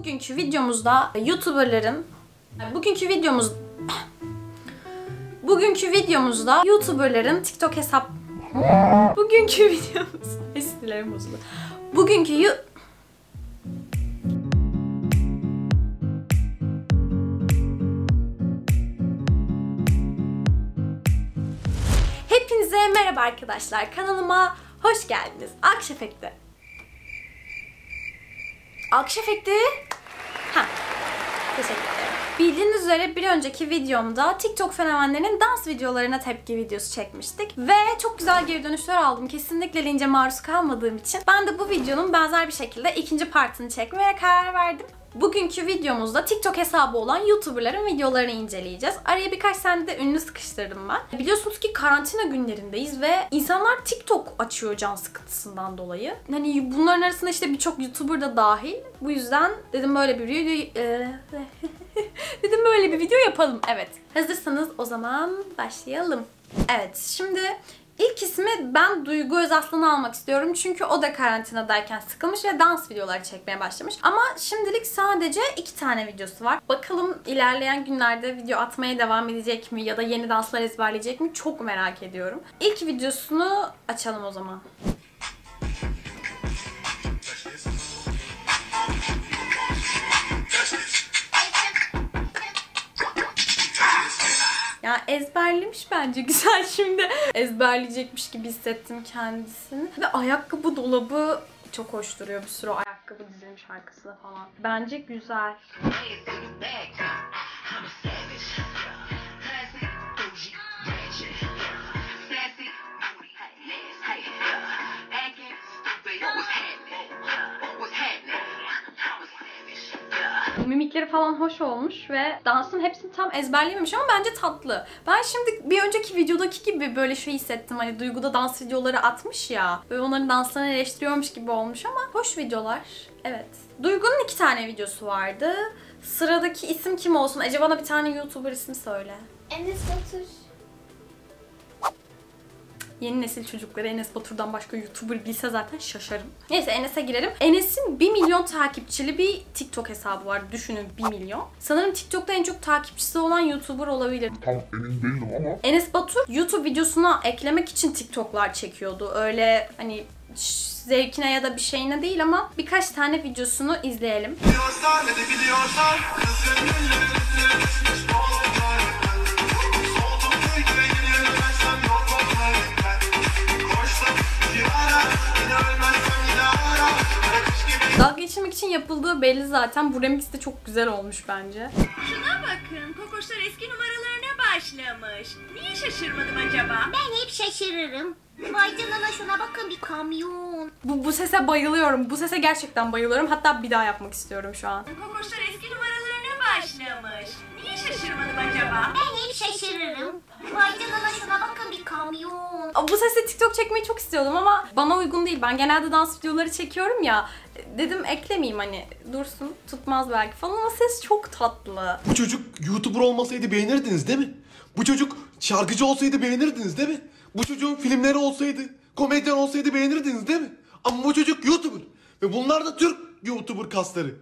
Bugünkü videomuzda YouTuber'ların YouTuber'ların TikTok hesap Bugünkü videomuz Eskilerim bozuldu. Hepinize merhaba arkadaşlar. Kanalıma hoş geldiniz. Alkış efekti. Alkış efekti. Teşekkür ederim. Bildiğiniz üzere bir önceki videomda TikTok fenomenlerinin dans videolarına tepki videosu çekmiştik. Ve çok güzel geri dönüşler aldım. Kesinlikle lince maruz kalmadığım için. Ben de bu videonun benzer bir şekilde ikinci partını çekmeye karar verdim. Bugünkü videomuzda TikTok hesabı olan YouTuber'ların videolarını inceleyeceğiz. Araya birkaç tane de ünlü sıkıştırdım ben. Biliyorsunuz ki karantina günlerindeyiz ve insanlar TikTok açıyor can sıkıntısından dolayı. Hani bunların arasında işte birçok YouTuber da dahil. Bu yüzden dedim böyle bir video yapalım. Evet. Hazırsanız o zaman başlayalım. Evet, şimdi İlk ismi ben Duygu Özaslan'ı almak istiyorum. Çünkü o da karantinadayken sıkılmış ve dans videoları çekmeye başlamış. Ama şimdilik sadece 2 tane videosu var. Bakalım ilerleyen günlerde video atmaya devam edecek mi ya da yeni danslar ezberleyecek mi çok merak ediyorum. İlk videosunu açalım o zaman. Ya ezberlemiş bence, güzel, şimdi ezberleyecekmiş gibi hissettim kendisini. Ve ayakkabı dolabı çok hoş duruyor, bir sürü ayakkabı dizilmiş arkasında falan. Bence güzel. Mimikleri falan hoş olmuş ve dansın hepsini tam ezberlememiş ama bence tatlı. Ben şimdi bir önceki videodaki gibi böyle şey hissettim, hani Duygu'da dans videoları atmış ya. Böyle onların danslarını eleştiriyormuş gibi olmuş ama hoş videolar. Evet. Duygu'nun 2 tane videosu vardı. Sıradaki isim kim olsun? Ece, bana bir tane YouTuber ismi söyle. Enes Batur. Yeni nesil çocukları Enes Batur'dan başka YouTuber bilse zaten şaşarım. Neyse, Enes'e girelim. Enes'in 1 milyon takipçili bir TikTok hesabı var. Düşünün, 1 milyon. Sanırım TikTok'ta en çok takipçisi olan YouTuber olabilir. Tam emin değilim ama. Enes Batur YouTube videosuna eklemek için TikTok'lar çekiyordu. Öyle hani zevkine ya da bir şeyine değil ama birkaç tane videosunu izleyelim. Biliyorsan ne de biliyorsan kızın gülleri üstüne düşmüş oğullar. Soldum köyde yürüyemezsem yok onlar ben. Koştum divara, yine ölmezsem yine ara. Dalga geçirmek için yapıldığı belli zaten. Bu remix de çok güzel olmuş bence. Şuna bakın, Kokoşlar eski numaralarına başlamış. Niye şaşırmadım acaba? Ben hep şaşırırım. Vay canına, şuna bakın, bir kamyon. Bu sese bayılıyorum. Bu sese gerçekten bayılıyorum. Hatta bir daha yapmak istiyorum şu an. Kokoşlar eski numaralarına başlamış. Niye şaşırmadım acaba? Ben hep şaşırırım. Vay canına, şuna bakın, bir kamyon. Bu sesle TikTok çekmeyi çok istiyordum ama bana uygun değil. Ben genelde dans videoları çekiyorum ya. Dedim eklemeyeyim, hani dursun, tutmaz belki falan ama ses çok tatlı. Bu çocuk YouTuber olmasaydı beğenirdiniz değil mi? Bu çocuk şarkıcı olsaydı beğenirdiniz değil mi? Bu çocuğun filmleri olsaydı, komedyen olsaydı beğenirdiniz değil mi? Ama bu çocuk YouTuber. Ve bunlar da Türk YouTuber kasları.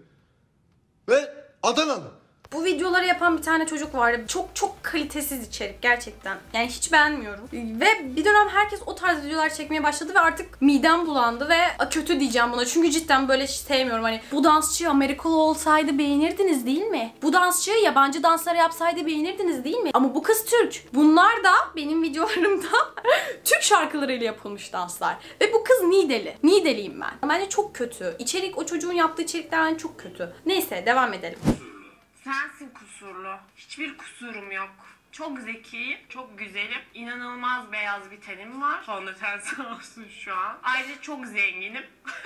Ve Adanalı. Bu videoları yapan bir tane çocuk vardı. Çok kalitesiz içerik gerçekten. Yani hiç beğenmiyorum. Ve bir dönem herkes o tarz videolar çekmeye başladı ve artık midem bulandı ve kötü diyeceğim buna. Çünkü cidden böyle hiç sevmiyorum. Hani bu dansçı Amerikalı olsaydı beğenirdiniz değil mi? Bu dansçı yabancı dansları yapsaydı beğenirdiniz değil mi? Ama bu kız Türk. Bunlar da benim videolarımda Türk şarkılarıyla yapılmış danslar. Ve bu kız Niğdeli. Niğdeliyim ben. Bence çok kötü. İçerik, o çocuğun yaptığı içerikler bence çok kötü. Neyse, devam edelim. Sensin kusurlu. Hiçbir kusurum yok. Çok zekiyim, çok güzelim, inanılmaz beyaz bir tenim var. Fondöten sağ olsun şu an. Ayrıca çok zenginim.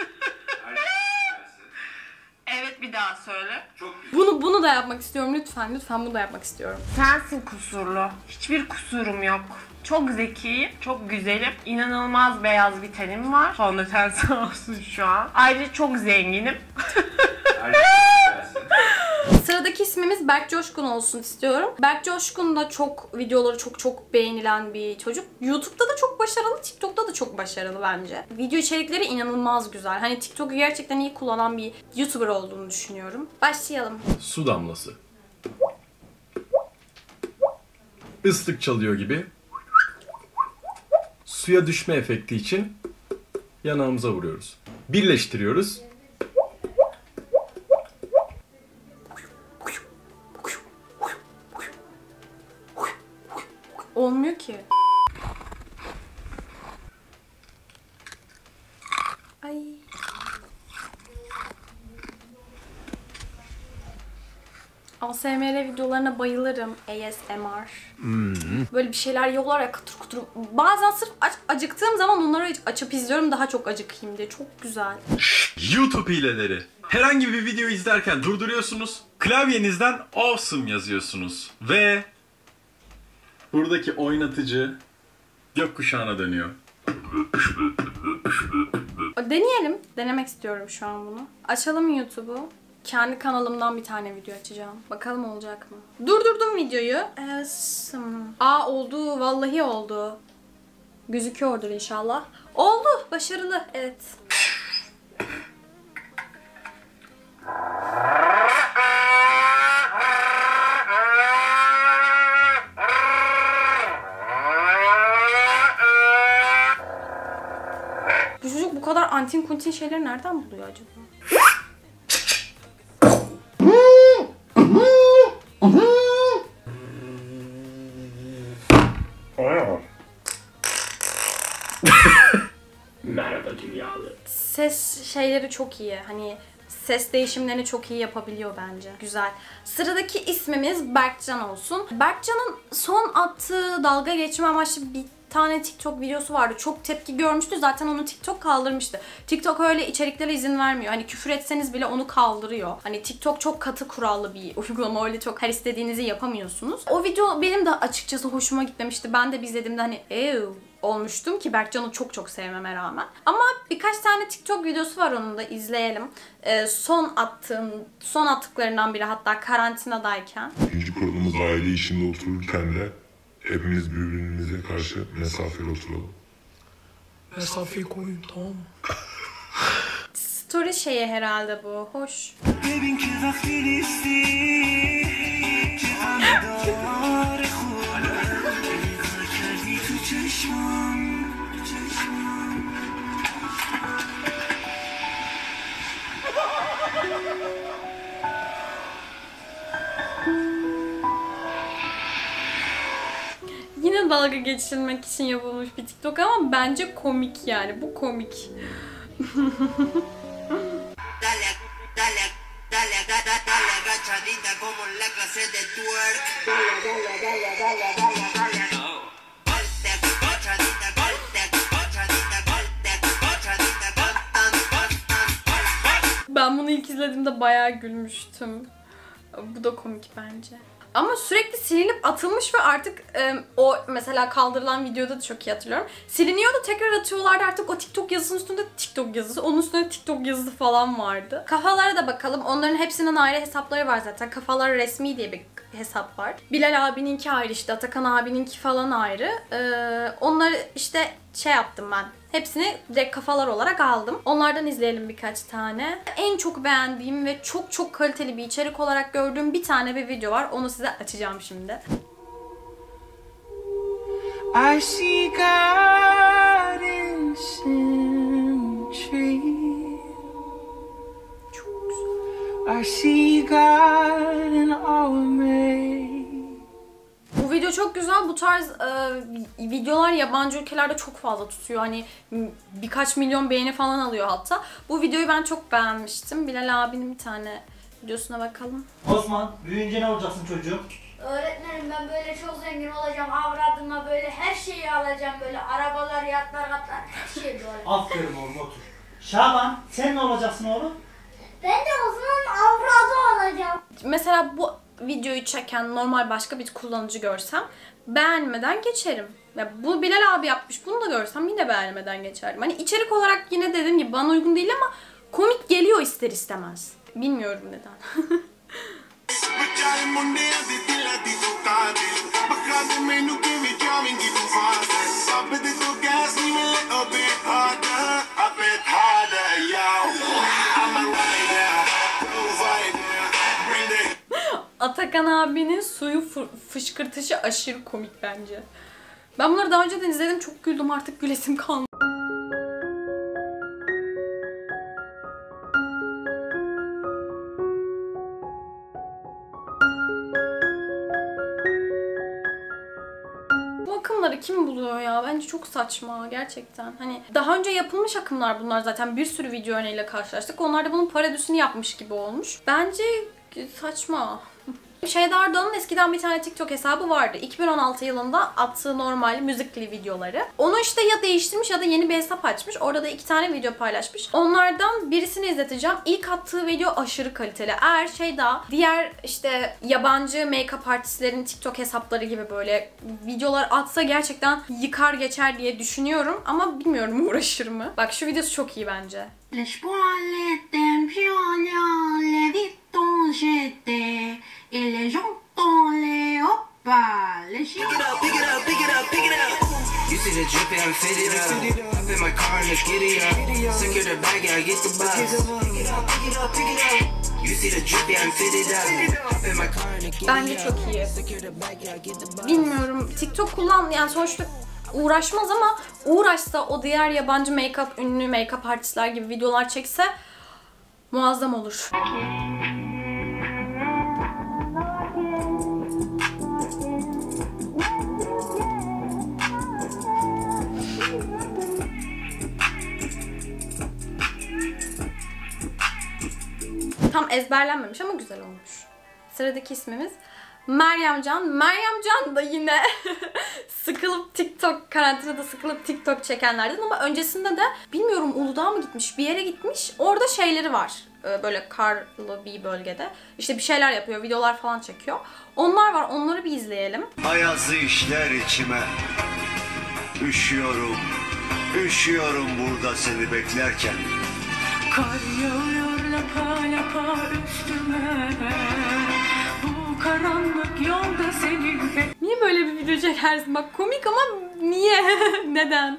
Evet, bir daha söyle. Bunu da yapmak istiyorum lütfen. Lütfen bunu da yapmak istiyorum. Sensin kusurlu. Hiçbir kusurum yok. Çok zekiyim, çok güzelim, inanılmaz beyaz bir tenim var. Fondöten sağ olsun şu an. Ayrıca çok zenginim. Sıradaki ismimiz Berk Coşkun olsun istiyorum. Berk Coşkun da çok videoları çok beğenilen bir çocuk. YouTube'da da çok başarılı, TikTok'ta da çok başarılı bence. Video içerikleri inanılmaz güzel. Hani TikTok'u gerçekten iyi kullanan bir YouTuber olduğunu düşünüyorum. Başlayalım. Su damlası. Islık çalıyor gibi. Suya düşme efekti için yanağımıza vuruyoruz. Birleştiriyoruz. Olmuyor ki. Ay. ASMR videolarına bayılırım. ASMR. Böyle bir şeyler yiyorlar ya kıtır kıtır. Bazen sırf acıktığım zaman onları açıp izliyorum daha çok acıkayım diye. Çok güzel. YouTube hileleri. Herhangi bir video izlerken durduruyorsunuz. Klavyenizden awesome yazıyorsunuz. Ve buradaki oynatıcı gökkuşağına dönüyor. Deneyelim. Denemek istiyorum şu an bunu. Açalım YouTube'u. Kendi kanalımdan bir tane video açacağım. Bakalım olacak mı? Durdurdum videoyu. Aa oldu. Vallahi oldu. Gözüküyordur inşallah. Oldu. Başarılı. Evet. Bu çocuk bu kadar antin kuntin şeyleri nereden buluyor acaba? Merhaba dünyalı. Ses şeyleri çok iyi. Hani ses değişimlerini çok iyi yapabiliyor bence. Güzel. Sıradaki ismimiz Berkcan olsun. Berkcan'ın son attığı dalga geçme amaçlı bir tane TikTok videosu vardı. Çok tepki görmüştü. Zaten onu TikTok kaldırmıştı. TikTok öyle içeriklere izin vermiyor. Hani küfür etseniz bile onu kaldırıyor. Hani TikTok çok katı kurallı bir uygulama. Öyle çok her istediğinizi yapamıyorsunuz. O video benim de açıkçası hoşuma gitmemişti. Ben de izlediğimde hani olmuştum ki Berkcan'ı çok sevmeme rağmen. Ama birkaç tane TikTok videosu var, onu da izleyelim. Son attıklarından biri hatta karantinadayken. İkinci kuralımız aile içinde otururken de hepimiz birbirimize karşı mesafeli oturalım. Mesafeyi koyun, tamam mı? Story şeyi herhalde bu. Hoş. Yine dalga geçilmek için yapılmış bir TikTok ama bence komik yani. Bu komik. Ben bunu ilk izlediğimde bayağı gülmüştüm. Bu da komik bence. Ama sürekli silinip atılmış ve artık o mesela kaldırılan videoda da çok iyi hatırlıyorum. Siliniyordu, tekrar atıyorlardı, artık o TikTok yazısının üstünde TikTok yazısı, onun üstünde TikTok yazısı falan vardı. Kafalara da bakalım. Onların hepsinin ayrı hesapları var zaten. Kafalar resmi diye bir hesap var. Bilal abininki ayrı, işte Atakan abininki falan ayrı. Onları işte şey yaptım ben. Hepsini direkt kafalar olarak aldım. Onlardan izleyelim birkaç tane. En çok beğendiğim ve çok kaliteli bir içerik olarak gördüğüm bir tane bir video var. Onu size açacağım şimdi. I see God in symmetry. Çok güzel. I see God in our made. Bu video çok güzel. Bu tarz videolar yabancı ülkelerde çok fazla tutuyor. Hani birkaç milyon beğeni falan alıyor hatta. Bu videoyu ben çok beğenmiştim. Bilal abinin bir tane videosuna bakalım. Osman, büyüyünce ne olacaksın çocuğum? Öğretmenim ben böyle çok zengin olacağım. Avradıma böyle her şeyi alacağım. Böyle arabalar, yatlar, katlar, her şey böyle. Aferin oğlum, otur. Şaban, sen ne olacaksın oğlum? Ben de o zaman avradı olacağım. Mesela bu videoyu çeken normal başka bir kullanıcı görsem beğenmeden geçerim. Ya bu Bilal abi yapmış, bunu da görsem yine beğenmeden geçerim. Hani içerik olarak yine dediğim gibi bana uygun değil ama komik geliyor ister istemez. Bilmiyorum neden. ਮੁੰਡਿਆਂ ਦੀ ਦਿਲਾਂ ਦੀ ਤੂੰ ਕਾਤਿਲ ਬੱਕਾ ਦੇ ਮੈਨੂੰ ਕਿਵੇਂ ਜਾਵੇਂਗੀ ਤੂੰ ਫਾਜ਼ਲ ਸਭ ਦੇ ਤੂੰ ਗੈਸ ਨਹੀਂ ਮਿਲੇ a bit harder yo I'm a rider provider bring the Atakan abinin suyu fışkırtışı aşırı komik bence. Ben bunları daha önceden izledim, çok güldüm, artık gülesim kalmadı. Bu akımları kim buluyor ya? Bence çok saçma gerçekten. Hani daha önce yapılmış akımlar bunlar zaten. Bir sürü video örneğiyle karşılaştık. Onlar da bunun parodisini yapmış gibi olmuş. Bence saçma. Şeyda Arda'nın eskiden bir tane TikTok hesabı vardı. 2016 yılında attığı normal müzikli videoları. Onu işte ya değiştirmiş ya da yeni bir hesap açmış. Orada da 2 tane video paylaşmış. Onlardan birisini izleteceğim. İlk attığı video aşırı kaliteli. Eğer Şeyda diğer işte yabancı make-up artistlerin TikTok hesapları gibi böyle videolar atsa gerçekten yıkar geçer diye düşünüyorum. Ama bilmiyorum uğraşır mı? Bak şu videosu çok iyi bence. Et les gens dans les hoppas, les chiens. Pick it up, pick it up, pick it up, pick it up. You see the drip and fit it up. Hop in my car and let's get it up. Secure the bag, I get the bus. Pick it up, pick it up, pick it up. You see the drip and fit it up. Hop in my car and let's get it up. Bence çok iyi. Bilmiyorum, TikTok yani sonuçta uğraşmaz ama uğraşsa o diğer yabancı make-up, ünlü make-up artistler gibi videolar çekse muazzam olur. Tam ezberlenmemiş ama güzel olmuş. Sıradaki ismimiz Meryemcan. Meryemcan da yine sıkılıp TikTok, karantinada sıkılıp TikTok çekenlerden ama öncesinde de bilmiyorum Uludağ'a mı gitmiş, bir yere gitmiş. Orada şeyleri var. Böyle karlı bir bölgede. İşte bir şeyler yapıyor, videolar falan çekiyor. Onlar var, onları bir izleyelim. Ayazı işler içime. Üşüyorum, üşüyorum burada seni beklerken. Kar yağıyor lapa lapa üstüme. Bu karanlık yolda seni Niye böyle bir video çekersin? Bak komik ama niye? Neden?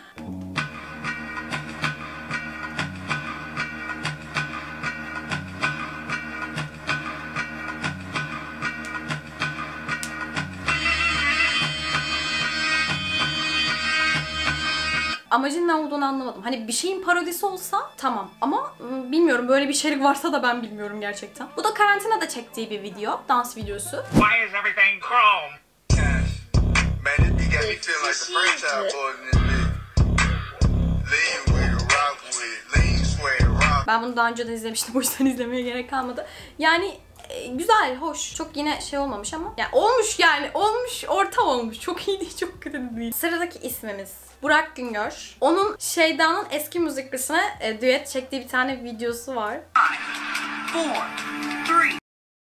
Amacın ne olduğunu anlamadım. Hani bir şeyin parodisi olsa tamam ama bilmiyorum, böyle bir içerik varsa da ben bilmiyorum gerçekten. Bu da karantinada çektiği bir video, dans videosu. Why is everything chrome? Man, this beat got me feeling like the French out boys in this bitch. Lean with it, rock with it, lean, sway, rock. Ben bunu daha önce de izlemiştim, o yüzden izlemeye gerek kalmadı. Yani güzel, hoş. Çok yine şey olmamış ama. Yani olmuş yani. Olmuş, orta olmuş. Çok iyi değil, çok kötü değil. Sıradaki ismimiz Burak Güngör. Onun Şeyda'nın eski müziklisine düet çektiği bir tane videosu var. 5, 4, 3.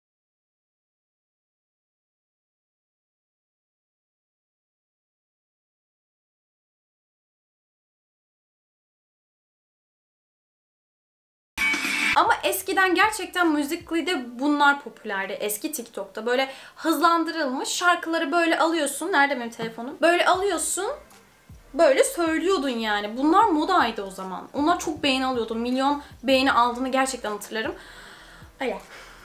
Ama eskiden gerçekten Musical.ly'de bunlar popülerdi. Eski TikTok'ta böyle hızlandırılmış şarkıları böyle alıyorsun. Nerede benim telefonum? Böyle alıyorsun. Böyle söylüyordun yani. Bunlar modaydı o zaman. Onlar çok beğeni alıyordu. Milyon beğeni aldığını gerçekten hatırlarım. Öyle.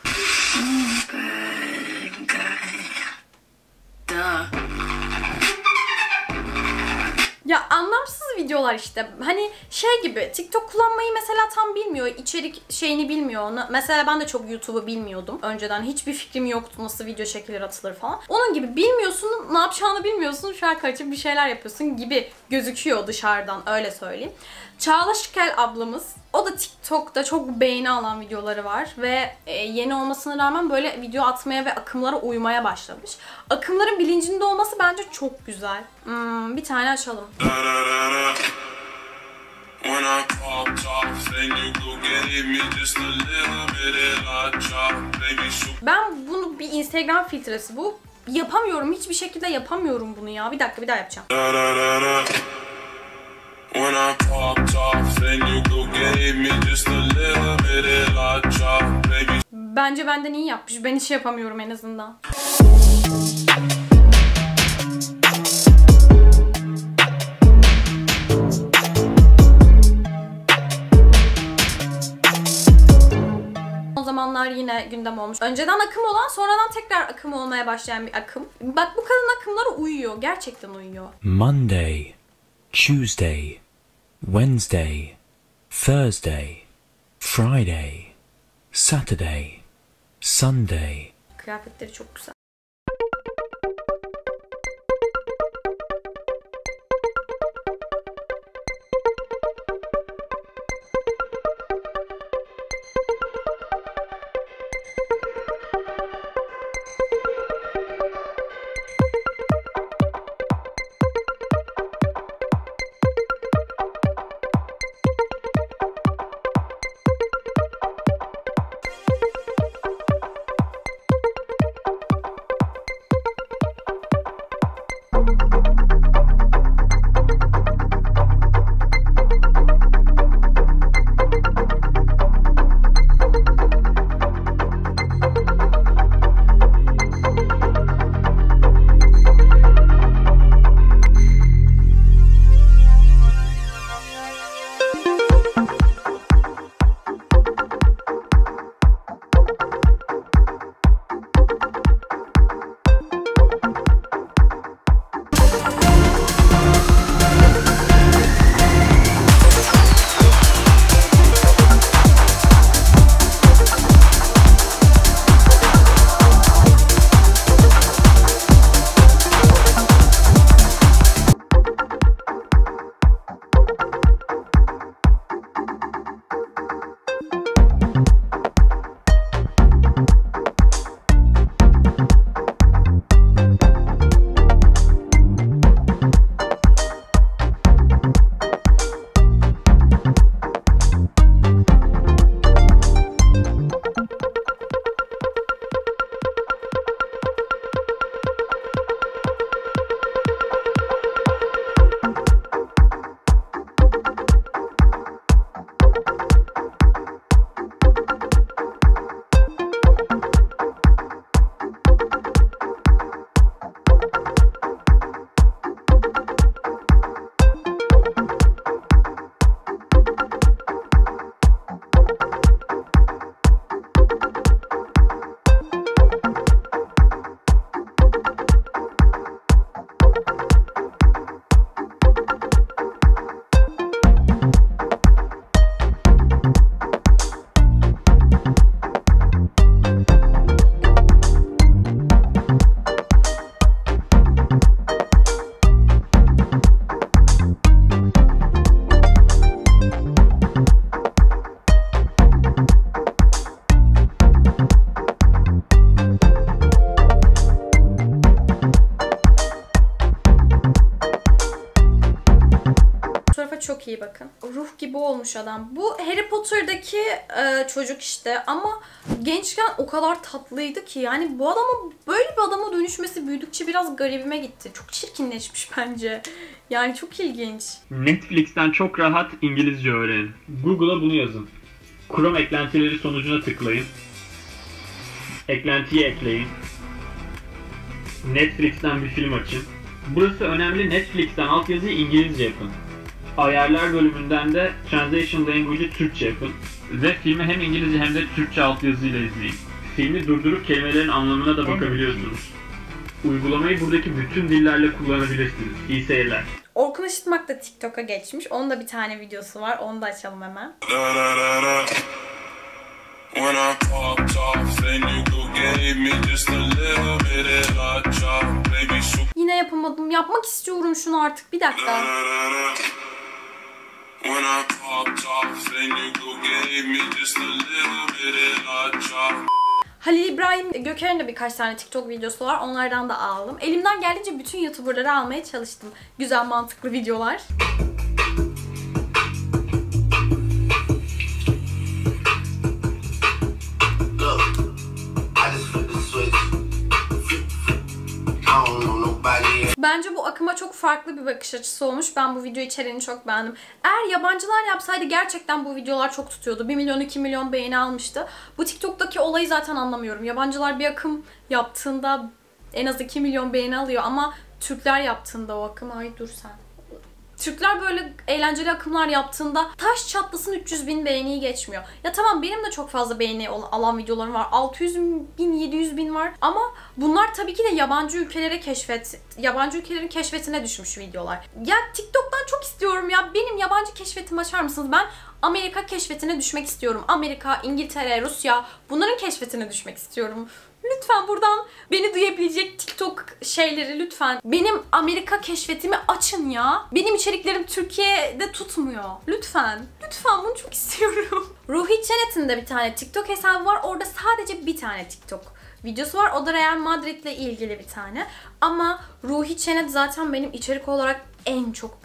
Ya anlamsız videolar işte. Hani şey gibi, TikTok kullanmayı mesela tam bilmiyor. İçerik şeyini bilmiyor. Mesela ben de çok YouTube'u bilmiyordum. Önceden hiçbir fikrim yoktu nasıl video çekilir, atılır falan. Onun gibi bilmiyorsun, ne yapacağını bilmiyorsun. Şarkı açıp bir şeyler yapıyorsun gibi gözüküyor dışarıdan, öyle söyleyeyim. Çağla Şikel ablamız, o da TikTok'ta çok beğeni alan videoları var ve yeni olmasına rağmen böyle video atmaya ve akımlara uymaya başlamış. Akımların bilincinde olması bence çok güzel. Bir tane açalım. Ben bunu bir Instagram filtresi bu. Yapamıyorum, hiçbir şekilde yapamıyorum bunu ya. Bir dakika, bir daha yapacağım. When I popped off, then you go gave me just a little bit of hot chop, baby. bence benden iyi yapmış. Ben hiç yapamıyorum en azından. O zamanlar yine gündem olmuş. Önceden akım olan, sonradan tekrar akım olmaya başlayan bir akım. Bak bu kadın akımlara uyuyor. Gerçekten uyuyor. Monday, Tuesday, Wednesday, Thursday, Friday, Saturday, Sunday. Kıyafetleri çok güzel. Çok iyi bakın. Ruh gibi olmuş adam. Bu Harry Potter'daki çocuk işte ama gençken o kadar tatlıydı ki yani bu adamın böyle bir adama dönüşmesi büyüdükçe biraz garibime gitti. Çok çirkinleşmiş bence. Yani çok ilginç. Netflix'ten çok rahat İngilizce öğrenin. Google'a bunu yazın. Chrome eklentileri sonucuna tıklayın. Eklentiyi ekleyin. Netflix'ten bir film açın. Burası önemli. Netflix'ten altyazıyı İngilizce yapın. Ayarlar bölümünden de Translation Language'i Türkçe yapın. Ve filmi hem İngilizce hem de Türkçe altyazıyla izleyin. Filmi durdurup kelimelerin anlamına da bakabiliyorsunuz. Uygulamayı buradaki bütün dillerle kullanabilirsiniz. İyi seyirler. Orkun Işıtmak da TikTok'a geçmiş. Onun da bir tane videosu var. Onu da açalım hemen. Yine yapamadım. Yapmak istiyorum şunu artık. Bir dakika. Halil İbrahim Göker'in de birkaç tane TikTok videosu var. Onlardan da aldım. Elimden geldiğince bütün YouTuber'ları almaya çalıştım. Güzel, mantıklı videolar. Bence bu akıma çok farklı bir bakış açısı olmuş. Ben bu video içeriğini çok beğendim. Eğer yabancılar yapsaydı gerçekten bu videolar çok tutuyordu. 1 milyon 2 milyon beğeni almıştı. Bu TikTok'taki olayı zaten anlamıyorum. Yabancılar bir akım yaptığında en az 2 milyon beğeni alıyor ama Türkler yaptığında o akım, ay dur sen. Türkler böyle eğlenceli akımlar yaptığında taş çatlasın 300 bin beğeniyi geçmiyor. Ya tamam, benim de çok fazla beğeni alan videolarım var. 600 bin, 700 bin var. Ama bunlar tabii ki de yabancı ülkelerin keşfetine düşmüş videolar. Ya TikTok'tan çok istiyorum ya. Benim yabancı keşfetimi açar mısınız? Ben Amerika keşfetine düşmek istiyorum. Amerika, İngiltere, Rusya, bunların keşfetine düşmek istiyorum. Lütfen buradan beni duyabilecek TikTok şeyleri lütfen benim Amerika keşfetimi açın ya. Benim içeriklerim Türkiye'de tutmuyor. Lütfen. Lütfen, bunu çok istiyorum. Ruhi Çenet'in de bir tane TikTok hesabı var. Orada sadece bir tane TikTok videosu var. O da Real Madrid'le ilgili bir tane. Ama Ruhi Çenet zaten benim içerik olarak en çok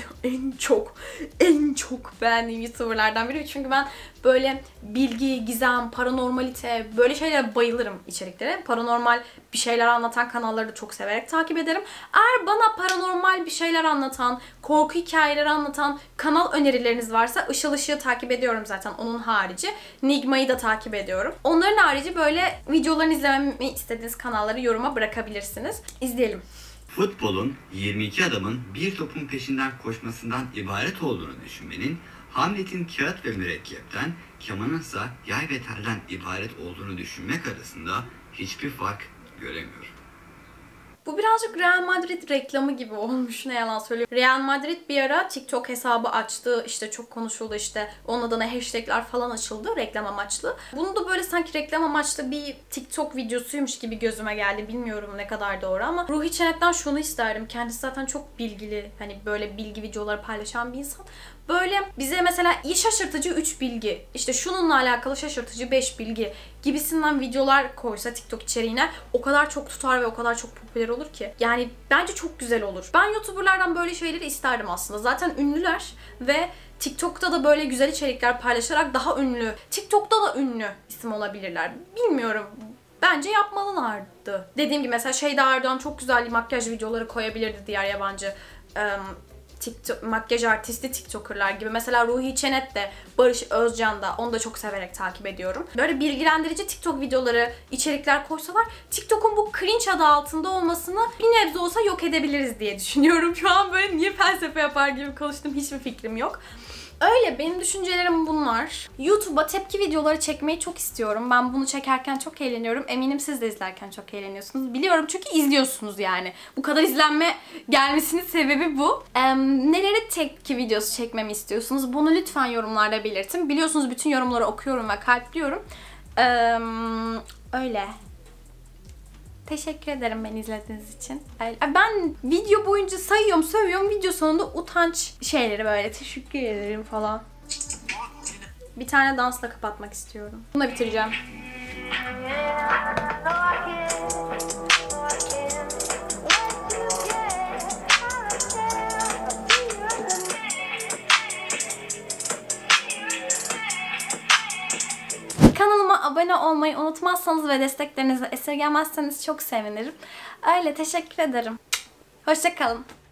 beğendiğim YouTuber'lardan biri. Çünkü ben böyle bilgi, gizem, paranormalite, böyle şeylere bayılırım, içeriklere. Paranormal bir şeyler anlatan kanalları da çok severek takip ederim. Eğer bana paranormal bir şeyler anlatan, korku hikayeleri anlatan kanal önerileriniz varsa Işıl Işık'ı takip ediyorum zaten, onun harici. Nigma'yı da takip ediyorum. Onların harici böyle videolarını izlememi istediğiniz kanalları yoruma bırakabilirsiniz. İzleyelim. Futbolun 22 adamın bir topun peşinden koşmasından ibaret olduğunu düşünmenin, Hamlet'in kağıt ve mürekkepten, kemanınsa yay ve telden ibaret olduğunu düşünmek arasında hiçbir fark göremiyorum. Bu birazcık Real Madrid reklamı gibi olmuş, ne yalan söyleyeyim. Real Madrid bir ara TikTok hesabı açtı, işte çok konuşuldu, işte onun adına hashtagler falan açıldı reklam amaçlı. Bunu da böyle sanki reklam amaçlı bir TikTok videosuymuş gibi gözüme geldi. Bilmiyorum ne kadar doğru ama Ruhi Çenet'ten şunu isterdim. Kendisi zaten çok bilgili, hani böyle bilgi videoları paylaşan bir insan. Böyle bize mesela şaşırtıcı 3 bilgi, işte şununla alakalı şaşırtıcı 5 bilgi gibisinden videolar koysa TikTok içeriğine, o kadar çok tutar ve o kadar çok popüler olur ki. Yani bence çok güzel olur. Ben YouTuber'lardan böyle şeyleri isterdim aslında. Zaten ünlüler ve TikTok'ta da böyle güzel içerikler paylaşarak daha ünlü, TikTok'ta da ünlü isim olabilirler. Bilmiyorum. Bence yapmalılardı. Dediğim gibi mesela Şeyda Erdoğan çok güzel makyaj videoları koyabilirdi diğer yabancı TikTok, makyaj artisti TikToker'lar gibi. Mesela Ruhi Çenet de, Barış Özcan da, onu da çok severek takip ediyorum. Böyle bilgilendirici TikTok videoları, içerikler koysalar TikTok'un bu cringe adı altında olmasını bir nebze olsa yok edebiliriz diye düşünüyorum. Şu an böyle niye felsefe yapar gibi konuştum, hiçbir fikrim yok. Öyle, benim düşüncelerim bunlar. YouTube'a tepki videoları çekmeyi çok istiyorum. Ben bunu çekerken çok eğleniyorum. Eminim siz de izlerken çok eğleniyorsunuz. Biliyorum çünkü izliyorsunuz yani. Bu kadar izlenme gelmesinin sebebi bu. Neleri tepki videosu çekmemi istiyorsunuz? Bunu lütfen yorumlarda belirtin. Biliyorsunuz bütün yorumları okuyorum ve kalpliyorum. Öyle. Teşekkür ederim beni izlediğiniz için. Ben video boyunca sayıyorum, sövüyorum. Video sonunda utanç şeyleri böyle teşekkür ederim falan. Bir tane dansla kapatmak istiyorum. Bunu bitireceğim. Kanalıma abone olmayı unutmazsanız ve desteklerinizi esirgemezseniz çok sevinirim. Öyle, teşekkür ederim. Hoşça kalın.